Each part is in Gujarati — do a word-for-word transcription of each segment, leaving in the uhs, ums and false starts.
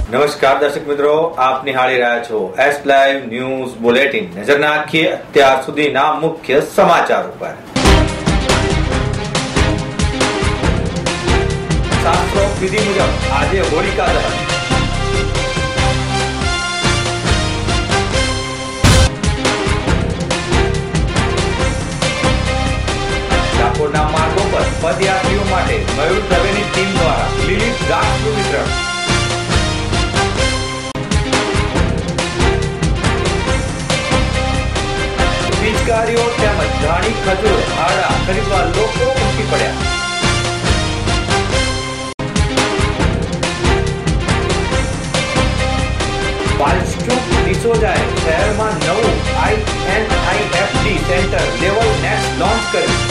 નમસ્કાર દર્શક મિત્રો, આપ નિહાળી રહ્યા છો એસ લાઈવ ન્યૂઝ બુલેટિન. નજર નાખીએ અત્યાર સુધીના મુખ્ય સમાચાર ઉપર. શાસ્ત્રોક્ત વિધિ મુજબ આજે હોલિકા દહન. ડાકોરના માર્ગો પર પદયાત્રીઓ માટે મયુર દવેની ટીમ દ્વારા લીલી દ્રાક્ષનું વિતરણ. પિચકારીઓ તેમજ ધાણી ખજૂર આડા ખરીદવા લોકો ઉમટી પડ્યા. વાલસ્ટ્રુપ ડિસોઝાએ શહેરમાં નવું I N I F D centre level next launch કર્યું.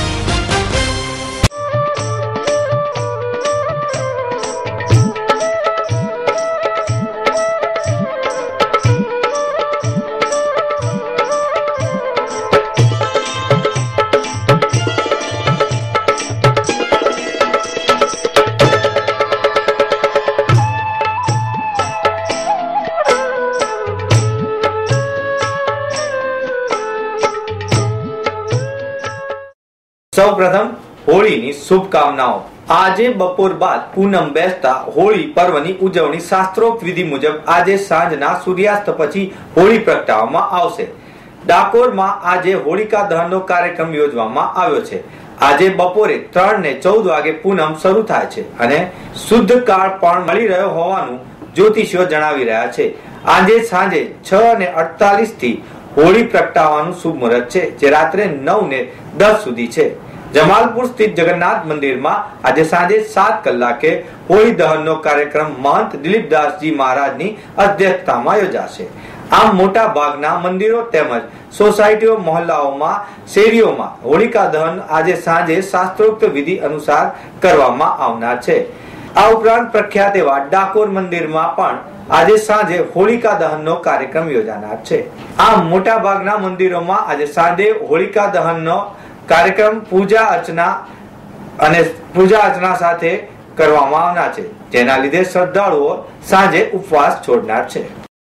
સૌ પ્રથમ હોળીની શુભકામનાઓ. આજે બપોર બાદ પૂનમ બેસતા હોળી પર્વની ઉજવણી શાસ્ત્રોક્ત વિધિ મુજબ આજે સાંજના સૂર્યાસ્ત પછી હોળી પ્રગટાવવામાં આવશે. ડાકોરમાં આજે હોલિકા દહનનો કાર્યક્રમ યોજવામાં આવ્યો છે. આજે બપોરે ત્રણ ને ચૌદ વાગે પૂનમ શરૂ થાય છે અને શુદ્ધ કાળ પણ મળી રહ્યો હોવાનું જ્યોતિષીઓ જણાવી રહ્યા છે. આજે સાંજે છ ને અડતાલીસ થી હોળી પ્રગટાવવાનું શુભ મુહૂર્ત છે, જે રાત્રે નવ ને દસ સુધી છે. જમાલપુર સ્થિત જગન્નાથ મંદિરમાં આજે સાંજે સાત કલાકે હોળી દહનનો કાર્યક્રમ મહંત દિલીપદાસજી મહારાજની અધ્યક્ષતામાં યોજાશે. આમ મોટા ભાગના મંદિરો તેમજ સોસાયટીઓ, મહોલ્લાઓમાં, શેરીઓમાં હોલિકા દહન આજે સાંજે શાસ્ત્રોક્ત વિધિ અનુસાર કરવામાં આવનાર છે. આ ઉપરાંત પ્રખ્યાત એવા ડાકોર મંદિરમાં પણ આજે સાંજે હોલિકા દહનનો કાર્યક્રમ યોજાનાર છે. આમ મોટા ભાગના મંદિરોમાં આજે સાંજે હોલિકા દહનનો કાર્યક્રમ પૂજા અર્ચના અને પૂજા અર્ચના સાથે કરવામાં આવનાર છે, જેના લીધે શ્રદ્ધાળુઓ સાંજે ઉપવાસ છોડનાર છે.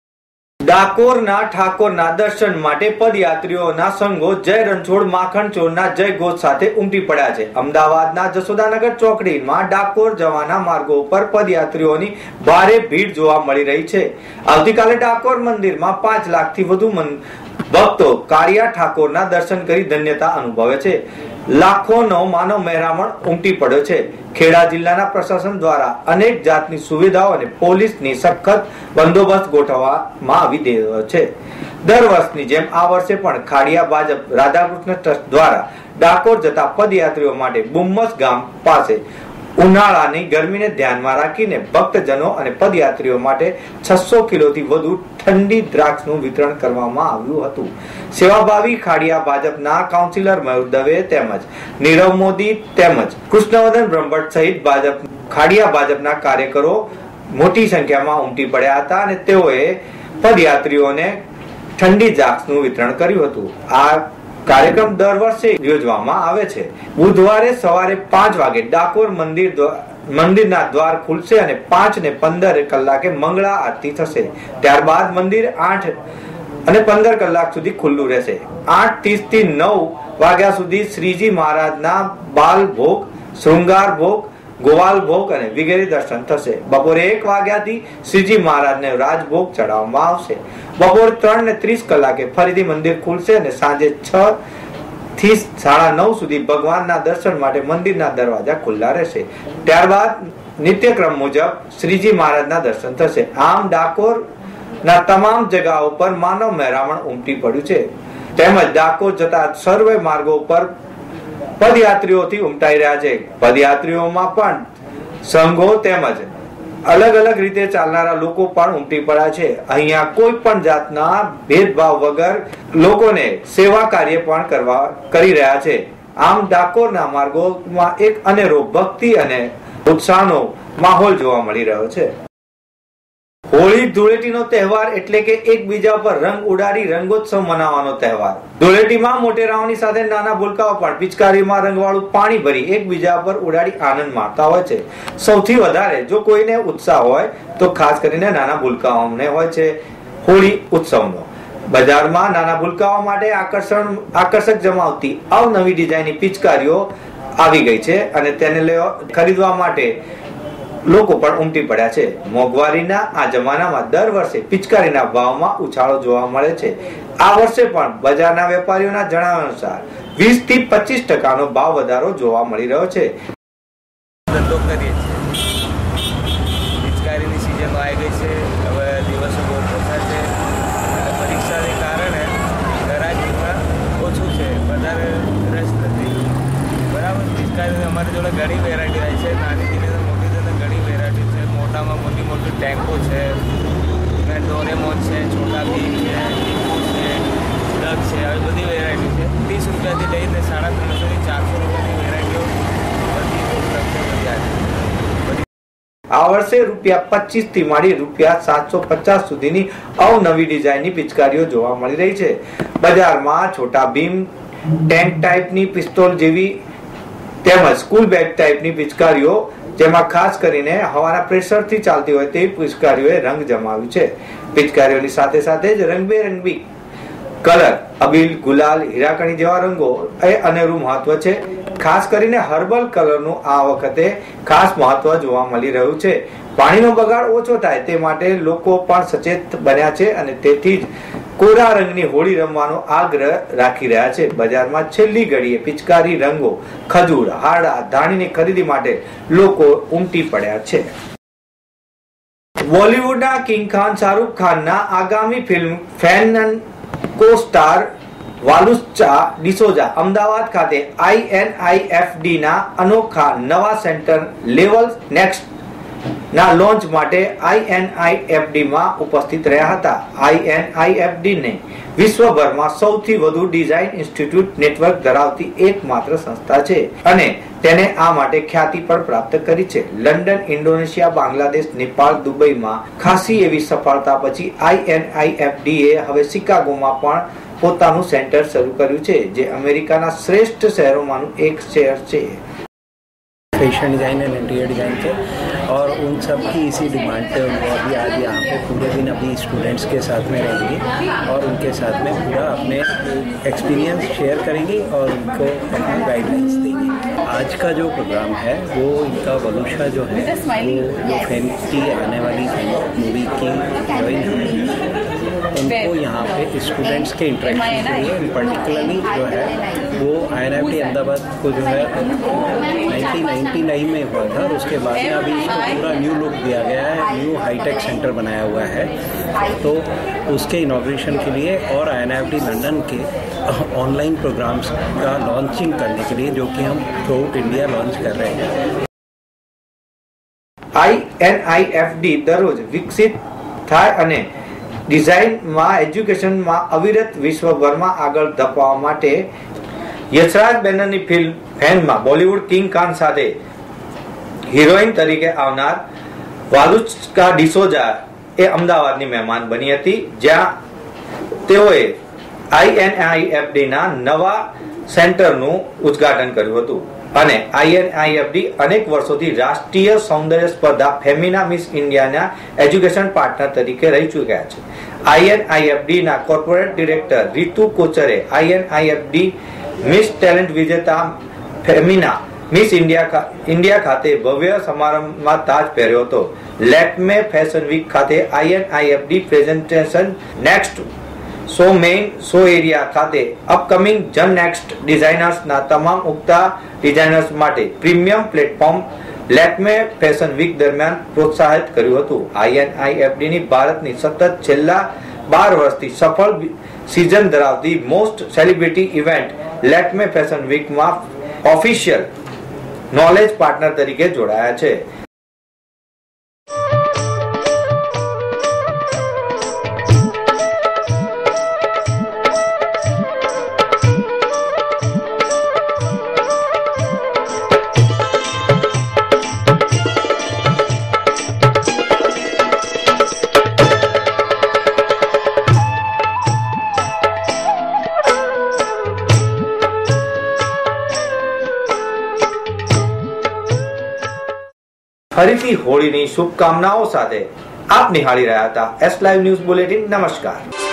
ડાકોરના ઠાકોરના દર્શન માટે પદયાત્રીઓના સંઘો જય રણછોડ માખણ ચોરના જય ઘોષ સાથે ઉમટી પડ્યા છે. અમદાવાદના જશોદાનગર ચોકડીમાં ડાકોર જવાના માર્ગો ઉપર પદયાત્રીઓની ભારે ભીડ જોવા મળી રહી છે. આવતીકાલે ડાકોર મંદિરમાં પાંચ લાખ થી વધુ ભક્તો કાળિયા ઠાકોરના દર્શન કરી ધન્યતા અનુભવે છે. લાખોનો માનવ મહેરામણ ઉમટી પડ્યો છે. ખેડા જિલ્લાના પ્રશાસન દ્વારા અનેક જાતની સુવિધાઓ અને પોલીસની સખત બંદોબસ્ત ગોઠવવામાં આવી રહ્યો છે. દર વર્ષની જેમ આ વર્ષે પણ ખાડિયા ભાજપ રાધાકૃષ્ણ ટ્રસ્ટ દ્વારા ડાકોર જતા પદયાત્રીઓ માટે બુમ્મસ ગામ પાસે ઉનાળાની ગરમીને ધ્યાનમાં રાખીને ભક્તજનો અને પદયાત્રીઓ માટે છસો કિલોથી વધુ ઠંડી દ્રાક્ષનું વિતરણ કરવામાં આવ્યું હતું. સેવાભાવી ખાડિયા ભાજપના કાઉન્સિલર મયુર દવે તેમજ નીરવ મોદી તેમજ કૃષ્ણવર્ધન બ્રહ્મભટ્ટ સહિત ભાજપ ખાડિયા ભાજપના કાર્યકરો મોટી સંખ્યામાં ઉમટી પડ્યા હતા અને તેઓએ પદયાત્રીઓને ઠંડી દ્રાક્ષનું વિતરણ કર્યું હતું. આ કાર્યક્રમ દર વર્ષે યોજવામાં આવે છે. બુધવારે સવારે પાંચ વાગે ડાકોર મંદિર મંદિરના દ્વાર ખુલશે અને પાંચ ને પંદર કલાકે મંગળા આરતી થશે. ત્યારબાદ મંદિર આઠ અને પંદર કલાક સુધી ખુલ્લું રહેશે. આઠ ત્રીસ થી નવ વાગ્યા સુધી શ્રીજી મહારાજના બાલ ભોગ, શૃંગાર ભોગ, ગોવાલ ભોગ અને વગેરે દર્શન થશે. બપોરે એક વાગ્યાથી શ્રીજી મહારાજને રાજભોગ ચડાવવામાં આવશે. બપોર ત્રણ ને ત્રીસ કલાકે ફરીથી મંદિર ખુલશે અને સાંજે છ થી સાડા નવ સુધી ભગવાનના દર્શન માટે મંદિરના દરવાજા ખુલ્લા રહેશે. ત્યારબાદ નિત્યક્રમ મુજબ શ્રીજી મહારાજના દર્શન થશે. આમ ડાકોર ના તમામ જગ્યાઓ પર માનવ મહેરામણ ઉમટી પડ્યું છે. તેમજ ડાકોર જતા સર્વે માર્ગો પર પદયાત્રીઓથી ઉમટાઈ રહ્યા છે. પદયાત્રીઓમાં પણ સંઘો તેમજ અલગ અલગ રીતે ચાલનારા લોકો પણ ઉમટી પડ્યા છે. અહીંયા કોઈ પણ જાતના ભેદભાવ વગર લોકોને સેવા કાર્ય પણ કરવા કરી રહ્યા છે. આમ ડાકોરના માર્ગોમાં એક અનેરો ભક્તિ અને ઉત્સાહનો માહોલ જોવા મળી રહ્યો છે. હોળી ધૂળેટીનો તહેવાર એટલે કે એકબીજા પર રંગ ઉડાડી રંગોત્સવ મનાવવાનો તહેવાર. ધૂળેટીમાં મોટેરાઓની સાથે નાના ભૂલકાઓ પણ પિચકારીમાં રંગવાળું પાણી ભરી એકબીજા પર ઉડાડી આનંદ માણતા હોય છે. સૌથી વધારે જો કોઈને ઉત્સાહ હોય તો ખાસ કરીને નાના ભૂલકાઓને હોય છે હોળી ઉત્સવનો. બજારમાં નાના ભૂલકાઓ માટે આકર્ષણ આકર્ષક જમાવતી અવનવી ડિઝાઇનની પિચકારીઓ આવી ગઈ છે અને તેને લેવા ખરીદવા માટે લોકો પણ ઉમટી પડ્યા છે. મોંઘવારીના આ જમાનામાં દર વર્ષે પિચકારીના ભાવમાં ઉછાળો જોવા મળે છે. આ વર્ષે પણ બજારના વેપારીઓના જણાવ્યા અનુસાર વીસ થી પચીસ ટકાનો ભાવ વધારો જોવા મળી રહ્યો છે. ધંધો કરીએ છીએ. પિચકારીની સિઝન આવી ગઈ છે. હવે દિવસો બહુ ઓછા છે. પરીક્ષાને કારણે ગરાગીમાં ઓછું છે, વધારે રસ નથી. બરાબર. પિચકારીની અમારી જોડે ઘણી વેરાયટી આવી છે. નાની ધીરે મોટી ધીરે ઘણી વેરાયટી છે. મોટામાં મોટી મોટી ટેમ્પો છે, ડોરેમોન છે, છોટા ભીમ છે, ટીપુ છે, ડગ છે, આવી બધી વેરાયટી છે. ત્રીસ રૂપિયાથી લઈને સાડા ત્રણસોથી ચારસો રૂપિયાની વેરાયટીઓ બધી ઉપલબ્ધ છે. આ વર્ષે રૂપિયા પચીસ થી માંડી રૂપિયા સાતસો પચાસ સુધીની અવનવી ડિઝાઇનની પિચકારીઓ જોવા મળી રહી છે. બજારમાં છોટા ભીમ, ટેન્ક ટાઈપની પિસ્તોલ જેવી તેમજ સ્કૂલ બેગ ટાઈપની પિચકારીઓ, જેમાં ખાસ કરીને હવાના પ્રેશરથી ચાલતી હોય તેવી પિચકારીઓએ રંગ જમાવ્યું છે. પિચકારીઓની સાથે સાથે જ રંગબેરંગી કલર, અબીલ, ગુલાલ, હીરાકણી જેવા રંગો એ અનેરું મહત્વ છે. ખાસ કરીને હર્બલ કલરનું આ વખતે ખાસ મહત્વ જોવા મળી રહ્યું છે. પાણીનો બગાડ ઓછો થાય તે માટે લોકો પણ સચેત બન્યા છે અને તેથી જ કોરા રંગની હોળી રમવાનો આગ્રહ રાખી રહ્યા છે. બજારમાં છેલ્લી ઘડીએ પિચકારી, રંગો, ખજૂર, હારડા, ધાણીની ખરીદી માટે લોકો ઉમટી પડ્યા છે. બોલિવૂડના કિંગ ખાન શાહરૂખ ખાનના આગામી film Fan co-star Waluscha D'Souza Ahmedabad ખાતે I N I F D ના અનોખા નવા સેન્ટર લેવલ નેક્સ્ટ ના લોન્ચ માટે I N I F D માં ઉપસ્થિત રહ્યા હતા. I N I F D ને વિશ્વભરમાં સૌથી વધુ ડિઝાઇન ઇન્સ્ટિટ્યૂટ નેટવર્ક ધરાવતી એકમાત્ર સંસ્થા છે અને તેને આ માટે ખ્યાતિ પણ પ્રાપ્ત કરી છે. લંડન, ઇન્ડોનેશિયા, બાંગ્લાદેશ, નેપાળ, દુબઈમાં ખાસી એવી સફળતા પછી I N I F D એ હવે શિકાગોમાં પણ પોતાનું સેન્ટર શરૂ કર્યું છે, જે અમેરિકાના શ્રેષ્ઠ શહેરોમાંનું એક શહેર છે. Fashion design and interior design के और उन सब की इसी डिमांड पे उनको अभी आज यहाँ पे पूरे दिन अभी स्टूडेंट्स के साथ में रहेंगे और उनके साथ में पूरा अपने एक्सपीरियंस शेयर करेंगे और उनको अपने गाइडलाइंस देंगे. आज का जो प्रोग्राम है वो इनका वलूशा जो है वो जो फैन की आने वाली मूवी की हीरोइन है उनको यहाँ पे स्टूडेंट्स के इंटरेक्शन के लिए पर्टिकुलरली जो है वो I N F T Ahmedabad को जो है नाइनटीन नाइंटी नाइन में हुआ था और उसके बाद में अभी इसको पूरा न्यू लुक दिया गया है, न्यू हाईटेक सेंटर बनाया हुआ है. तो उसके इनॉग्रेशन के लिए और I N F T London के ऑनलाइन प्रोग्राम्स का लॉन्चिंग करने के लिए जो कि हम थ्रू आउट इंडिया लॉन्च कर रहे हैं. I N I F D દરરોજ વિકસિત થાય અને ડિઝાઇનમાં, એજ્યુકેશનમાં અવિરત વિશ્વભરમાં આગળ ધપાવવા માટે યશરાજ બેનરની ફિલ્મ ફેનમાં બોલિવૂડ કિંગ ખાન સાથે હિરોઈન તરીકે આવનાર વાલુસ્ચા ડિસોઝા એ અમદાવાદની મહેમાન બની હતી, જ્યાં તેઓએ I N I F D ના નવા સેન્ટરનું ઉદ્ઘાટન કર્યું હતું અને I N I F D અનેક વર્ષોથી રાષ્ટ્રીય સૌંદર્ય સ્પર્ધા ફેમિના મિસ ઇન્ડિયાના એજ્યુકેશન પાર્ટનર તરીકે રહી ચૂક્યા છે. I N I F D ના કોર્પોરેટ ડિરેક્ટર રીતુ કોચરે I N I F D miss talent વિજેતા ફેમિના મિસ ઇન્ડિયા ઇન્ડિયા ખાતે ભવ્ય સમારંભમાં તાજ પહેર્યો હતો. લેક્મે ફેશન વીક ખાતે I N I F D presentation next show main show area ખાતે અપકમિંગ જન નેક્સ્ટ ડિઝાઇનર્સના તમામ ઉગતા ડિઝાઇનર્સ માટે premium platform Lakme fashion week દરમિયાન પ્રોત્સાહિત કર્યું હતું. I N I F D ની ભારતની સતત છેલ્લા બાર વર્ષથી સફળ સીઝન ધરાવતી most celebrity event Lakme fashion વીકમાં ઓફિશિયલ નોલેજ પાર્ટનર તરીકે જોડાયા છે. ફરીથી હોળીની શુભકામનાઓ સાથે આપ નિહાળી રહ્યા હતા એસ લાઈવ ન્યૂઝ બુલેટિન. નમસ્કાર.